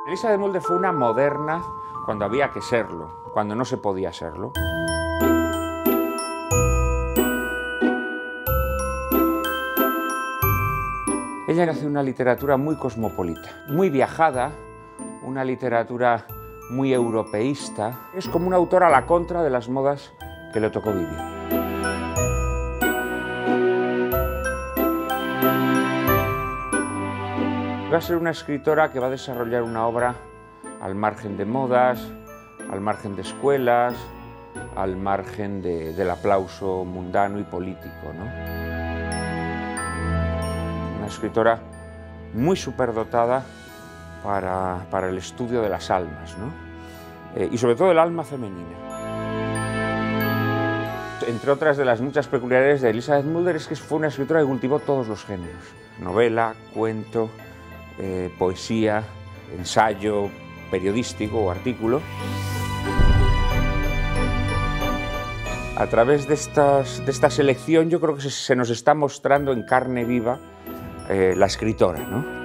Elizabeth Mulder fue una moderna cuando había que serlo, cuando no se podía serlo. Ella hace una literatura muy cosmopolita, muy viajada, una literatura muy europeísta. Es como una autora a la contra de las modas que le tocó vivir. Va a ser una escritora que va a desarrollar una obra al margen de modas, al margen de escuelas, al margen del aplauso mundano y político, ¿no? Una escritora muy superdotada para el estudio de las almas, ¿no? Y sobre todo el alma femenina. Entre otras de las muchas peculiaridades de Elizabeth Mulder es que fue una escritora que cultivó todos los géneros: novela, cuento, poesía, ensayo periodístico o artículo. A través de esta selección yo creo que se nos está mostrando en carne viva la escritora, ¿no?